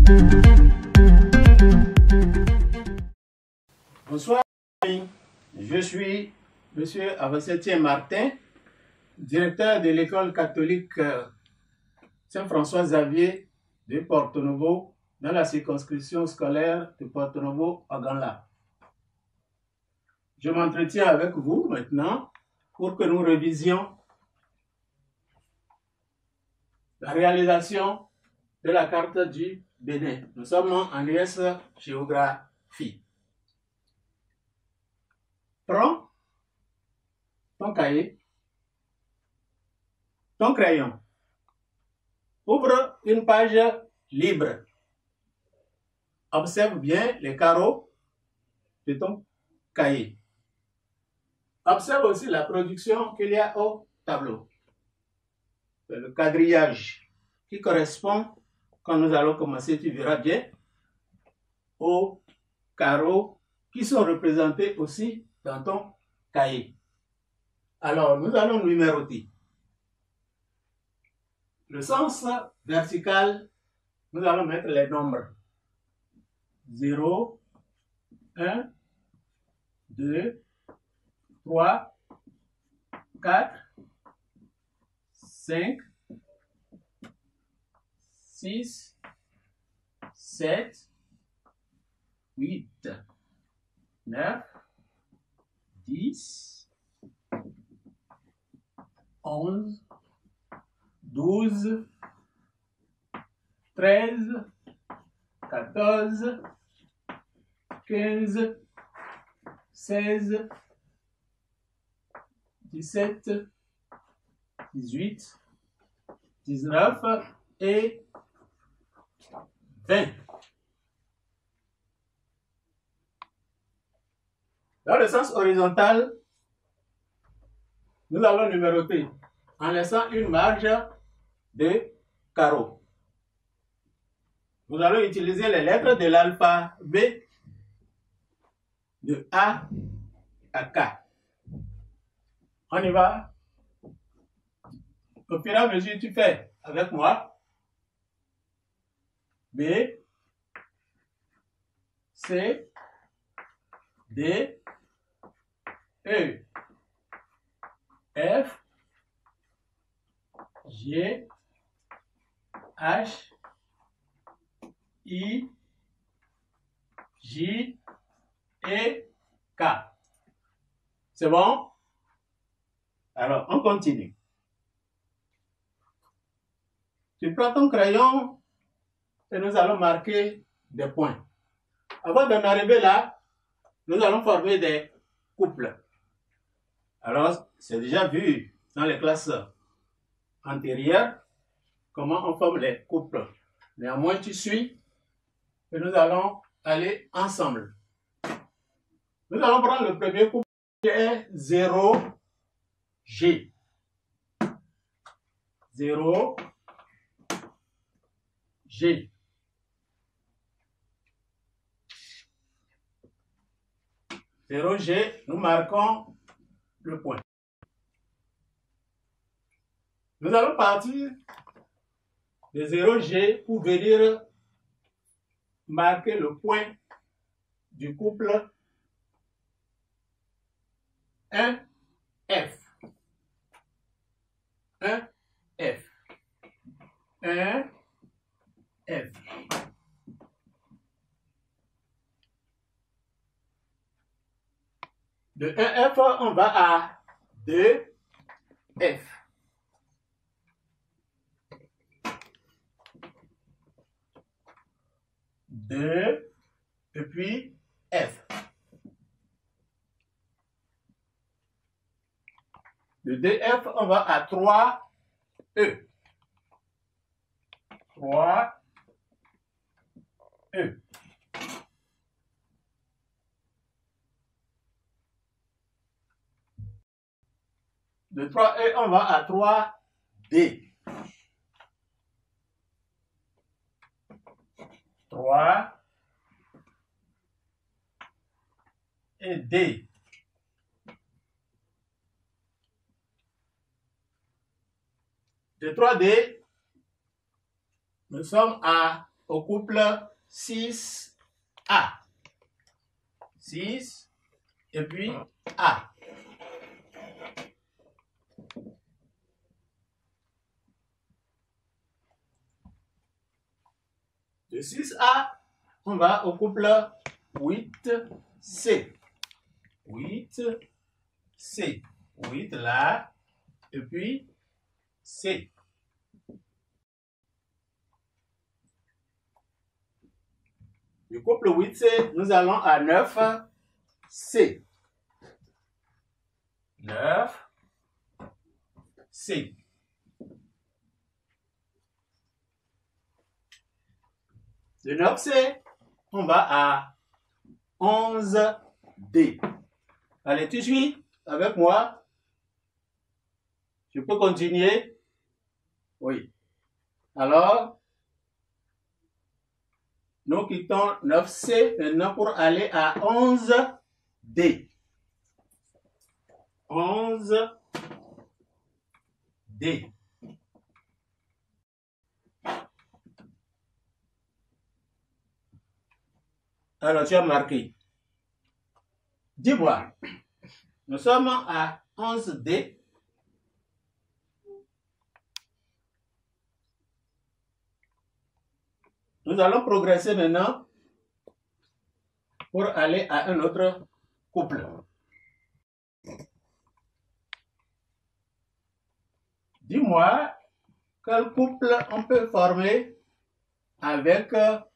Bonsoir, je suis M. Avassetien Martin, directeur de l'école catholique Saint-François-Xavier de Porto-Novo, dans la circonscription scolaire de Porto-Novo-Ouagala. Je m'entretiens avec vous maintenant pour que nous révisions la réalisation de la carte du Bénin. Nous sommes en US géographie. Prends ton cahier, ton crayon. Ouvre une page libre. Observe bien les carreaux de ton cahier. Observe aussi la production qu'il y a au tableau. Le quadrillage qui correspond, quand nous allons commencer, tu verras bien, aux carreaux qui sont représentés aussi dans ton cahier. Alors, nous allons numéroter. Le sens vertical, nous allons mettre les nombres. 0, 1, 2, 3, 4, 5, 6, 7, 8, 9, 10, 11, 12, 13, 14, 15, 16, 17, 18, 19 et 20. Dans le sens horizontal, nous allons numéroter en laissant une marge de carreaux. Nous allons utiliser les lettres de l'alphabet de A à K. On y va. Au fur et à mesure, tu fais avec moi. B, C, D, E, F, G, H, I, J et K. C'est bon? Alors, on continue. Tu prends ton crayon et nous allons marquer des points. Avant d'en arriver là, nous allons former des couples. Alors, c'est déjà vu dans les classes antérieures comment on forme les couples. Néanmoins, tu suis et nous allons aller ensemble. Nous allons prendre le premier couple qui est 0G. 0G. 0G, nous marquons le point. Nous allons partir de 0G pour venir marquer le point du couple 1F. 1F. 1F. De 1F, on va à 2F. 2 et puis F. De 2F, on va à 3E. 3E. De 3E, on va à 3D. 3 et D. De 3D, nous sommes à au couple 6A. 6 et puis A. De 6A, on va au couple 8C. 8C. 8 là, et puis C. Du couple 8C, nous allons à 9C. 9C. De 9C, on va à 11D. Allez, tu suis avec moi? Je peux continuer? Oui. Alors, nous quittons 9C maintenant pour aller à 11D. 11D. Alors, tu as marqué. Dis-moi, nous sommes à 11D. Nous allons progresser maintenant pour aller à un autre couple. Dis-moi, quel couple on peut former avec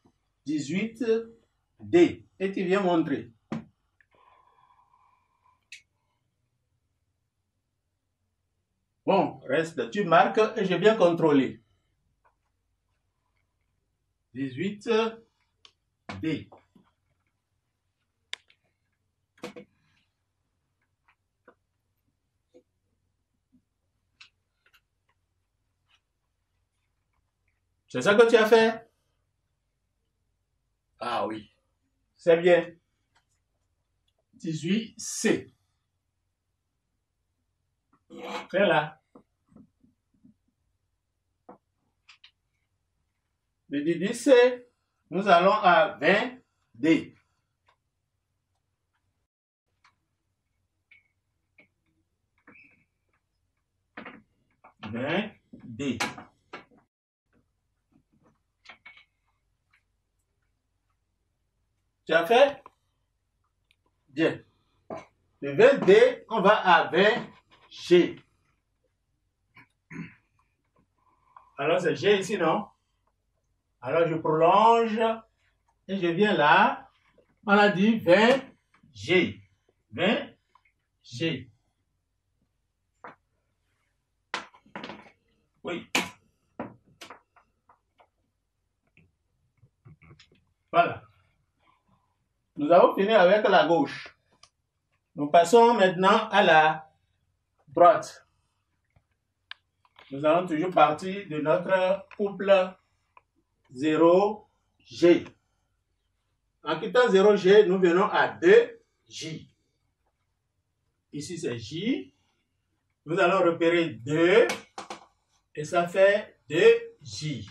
18D? Et tu viens montrer. Bon, reste, tu marques et je viens contrôler. 18D. C'est ça que tu as fait? Ah oui, c'est bien. 18C. C'est là. De 18C, nous allons à 20D. 20D. Tu as fait? Bien. De 20D, on va à 20G. Alors c'est G ici, non? Alors je prolonge et je viens là. On a dit 20G. 20G. Oui. Voilà. Nous avons fini avec la gauche. Nous passons maintenant à la droite. Nous allons toujours partir de notre couple 0G. En quittant 0G, nous venons à 2J. Ici, c'est J. Nous allons repérer 2 et ça fait 2J.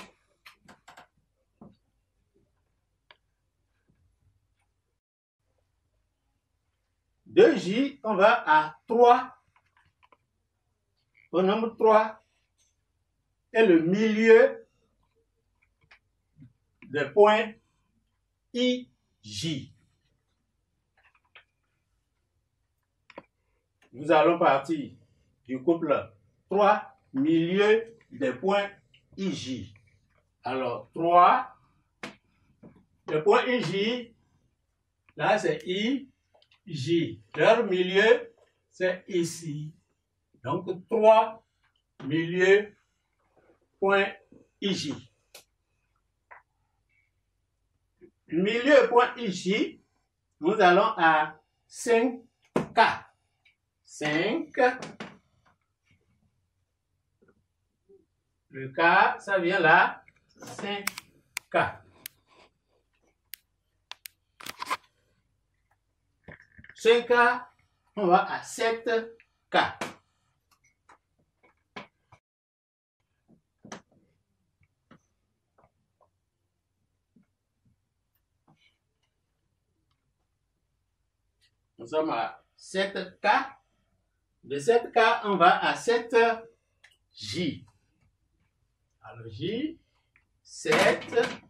De J, on va à 3. Au nombre 3 est le milieu des points IJ. Nous allons partir du couple 3, milieu des points IJ. Alors, 3, le point IJ, là c'est IJ. Leur milieu, c'est ici. Donc, 3, milieu, point IJ. Milieu, point IJ, nous allons à 5K. 5. Le K, ça vient là. 5K. 5K, on va à 7K. Nous sommes à 7K. De 7K, on va à 7J. Alors J, 7.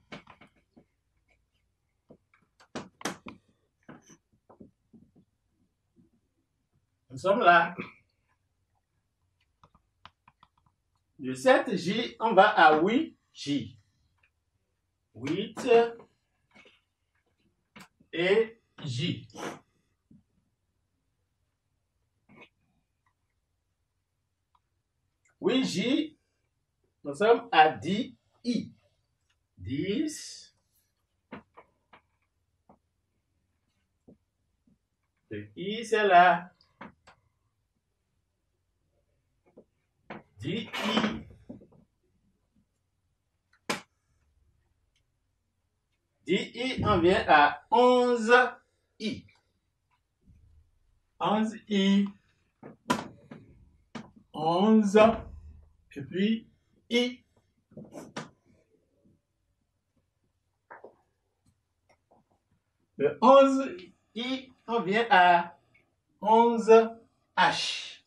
Nous sommes là. De 7J, on va à 8J. 8 et J. Oui, J, nous sommes à 10I. 10. Le I, c'est là. 10I. 10I, on vient à 11I. 11I. 11. Et puis I. Le 11I, on vient à 11H.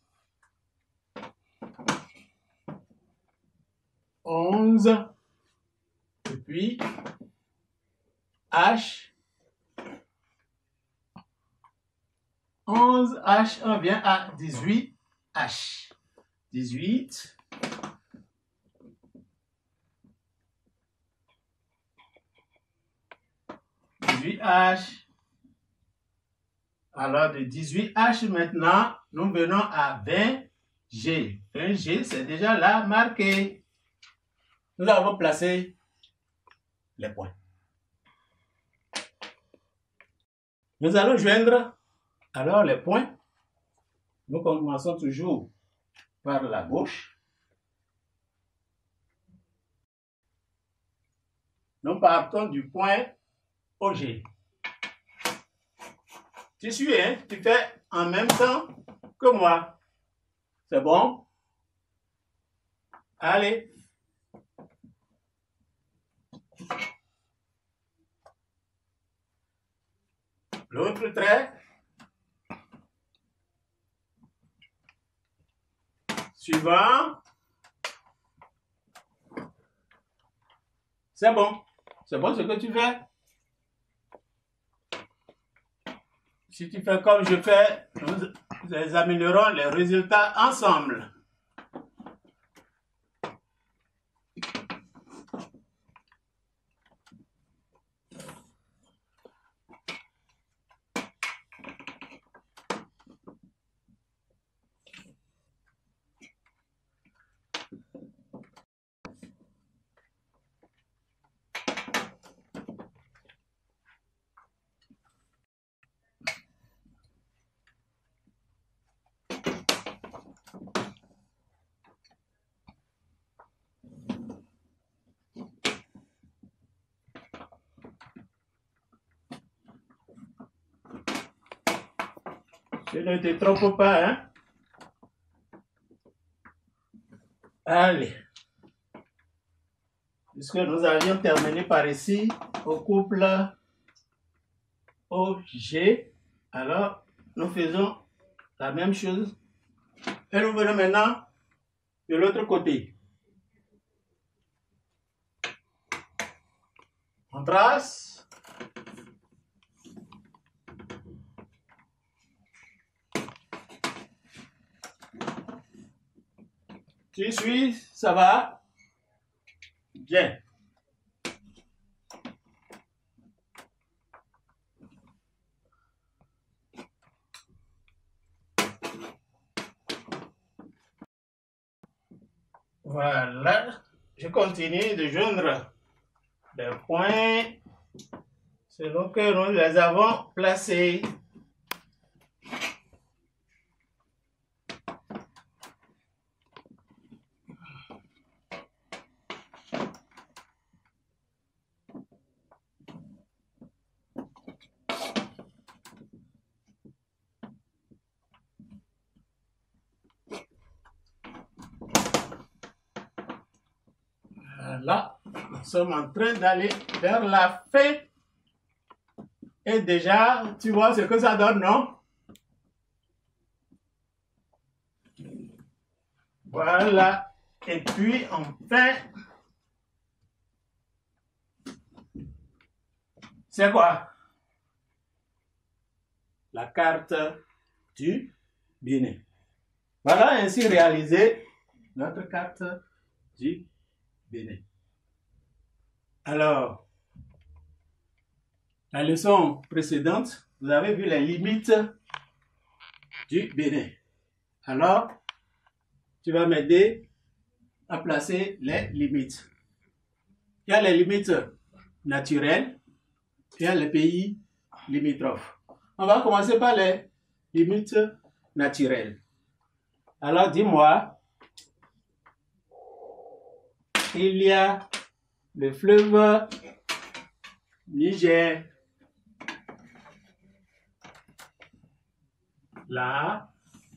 11. Et puis H. 11H, on vient à 18H. 18. 18H. Alors, de 18H maintenant, nous venons à 20G. 20G, c'est déjà là marqué. Nous avons placé les points. Nous allons joindre alors les points. Nous commençons toujours par la gauche. Nous partons du point OG. Tu suis, hein? Tu fais en même temps que moi. C'est bon? Allez. L'autre trait. Suivant. C'est bon. C'est bon ce que tu fais. Si tu fais comme je fais, nous examinerons les résultats ensemble. Je ne te trompe pas, hein? Allez. Puisque nous avions terminé par ici, au couple OG, alors nous faisons la même chose. Et nous venons maintenant de l'autre côté. On trace. Tu suis, ça va? Bien. Voilà. Je continue de joindre les points selon que nous les avons placés. Là, nous sommes en train d'aller vers la fin. Et déjà, tu vois ce que ça donne, non? Voilà. Et puis, enfin, c'est quoi? La carte du Bénin. Voilà ainsi réalisé notre carte du Bénin. Alors, la leçon précédente, vous avez vu les limites du Bénin. Alors, tu vas m'aider à placer les limites. Il y a les limites naturelles, il y a les pays limitrophes. On va commencer par les limites naturelles. Alors, dis-moi, il y a le fleuve Niger, là,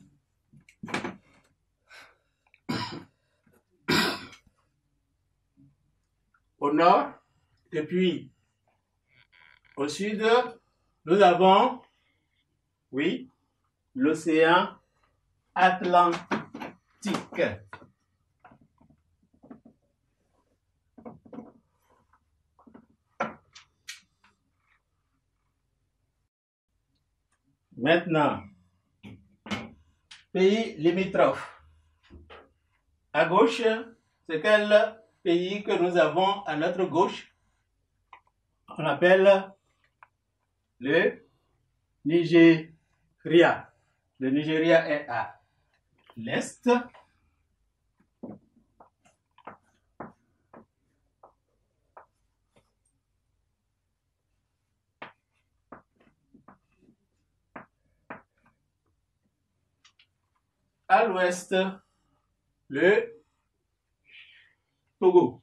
au nord, et puis au sud, nous avons, oui, l'océan Atlantique. Maintenant, pays limitrophes. À gauche, c'est quel pays que nous avons à notre gauche? On appelle le Nigeria. Le Nigeria est à l'est. À l'ouest, le Togo.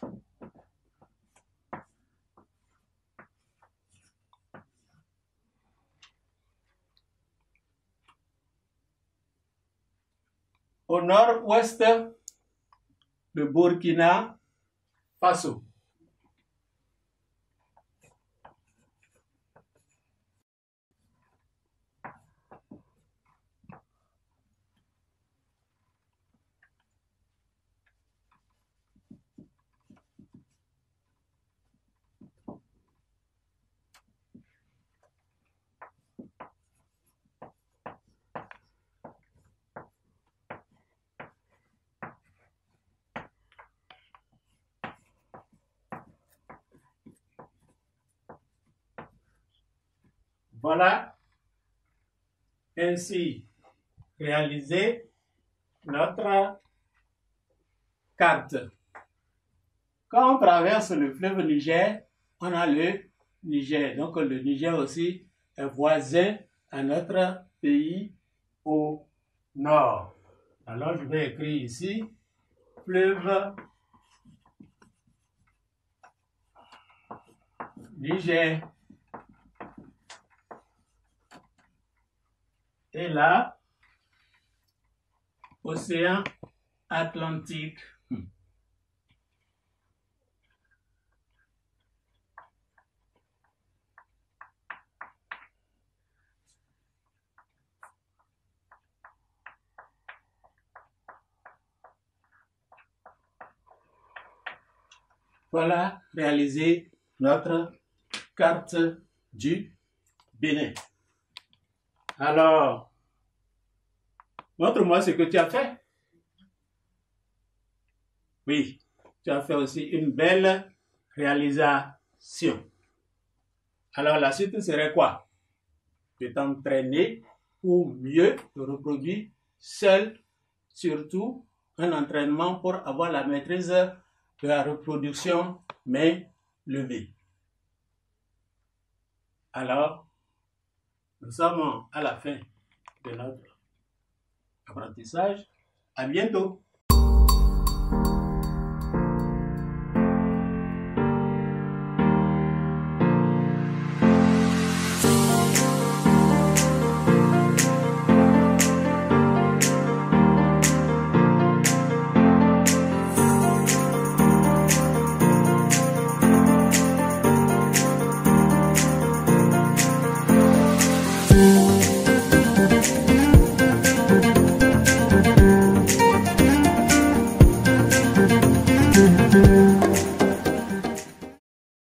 Au nord-ouest, le Burkina Faso. Voilà ainsi réalisé notre carte. Quand on traverse le fleuve Niger, on a le Niger. Donc le Niger aussi est voisin à notre pays au nord. Alors je vais écrire ici fleuve Niger. Et là, océan Atlantique. Voilà réalisé notre carte du Bénin. Alors, montre-moi ce que tu as fait. Oui, tu as fait aussi une belle réalisation. Alors, la suite serait quoi? De t'entraîner pour mieux te reproduire seul, surtout un entraînement pour avoir la maîtrise de la reproduction main levée. Alors, nous sommes à la fin de notre apprentissage. À bientôt.